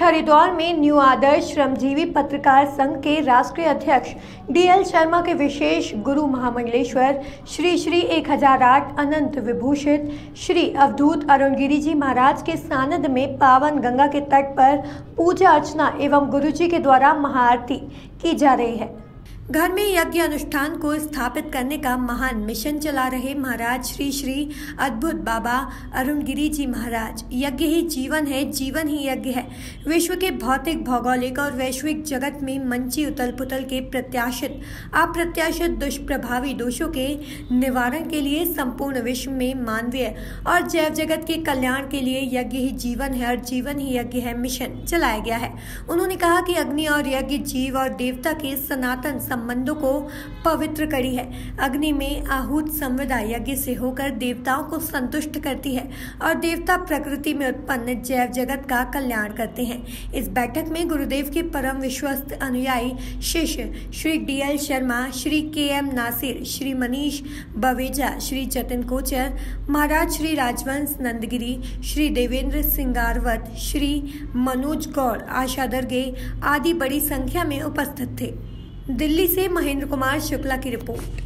हरिद्वार में न्यू आदर्श श्रमजीवी पत्रकार संघ के राष्ट्रीय अध्यक्ष DL शर्मा के विशेष गुरु महामंडलेश्वर श्री श्री 1008 अनंत विभूषित श्री अवधूत अरुणगिरी जी महाराज के सानिध्य में पावन गंगा के तट पर पूजा अर्चना एवं गुरुजी के द्वारा महाआरती की जा रही है। घर में यज्ञ अनुष्ठान को स्थापित करने का महान मिशन चला रहे महाराज श्री श्री अद्भुत बाबा अरुणगिरी जी महाराज। यज्ञ ही जीवन है, जीवन ही यज्ञ है। विश्व के भौतिक, भौगोलिक और वैश्विक जगत में मंची उथल पुथल के प्रत्याशित अप्रत्याशित दुष्प्रभावी दोषों के निवारण के लिए संपूर्ण विश्व में मानवीय और जैव जगत के कल्याण के लिए यज्ञ ही जीवन है और जीवन ही यज्ञ है मिशन चलाया गया है। उन्होंने कहा कि अग्नि और यज्ञ जीव और देवता के सनातन संबंधों को पवित्र कड़ी है। अग्नि में आहूत संविदा यज्ञ से होकर देवताओं को संतुष्ट करती है और देवता प्रकृति में उत्पन्न जैव जगत का कल्याण करते हैं। इस बैठक में गुरुदेव के परम विश्वस्त अनुयायी शिष्य श्री DL शर्मा, श्री KM नासिर, श्री मनीष बवेजा, श्री जतिन कोचर, महाराज श्री राजवंश नंदगिरी, श्री देवेंद्र सिंगारवत, श्री मनोज गौड़, आशा दर्गे आदि बड़ी संख्या में उपस्थित थे। दिल्ली से महेंद्र कुमार शुक्ला की रिपोर्ट।